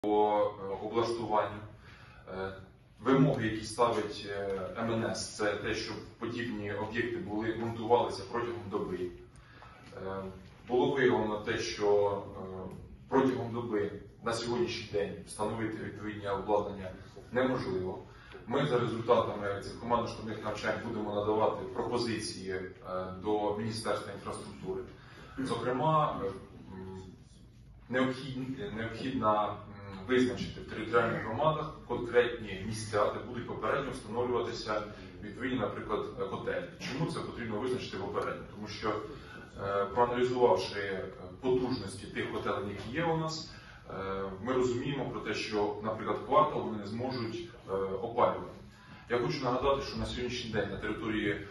по облаштуванню. Вимоги, які ставить МНС, це те, щоб подібні об'єкти монтувалися протягом доби. Було виявлено те, що протягом доби на сьогоднішній день встановити відповідне обладнання неможливо. Ми за результатами цих командно-штабних навчань будемо надавати пропозиції до Міністерства інфраструктури. Зокрема, необхідно визначити в територіальних громадах конкретні місця, де будуть попередньо встановлюватися відповідні, наприклад, готелі. Чому це потрібно визначити попередньо? Тому що, проаналізувавши потужності тих готелів, які є у нас, ми розуміємо про те, що, наприклад, квартал вони не зможуть опалювати. Я хочу нагадати, що на сьогоднішній день на території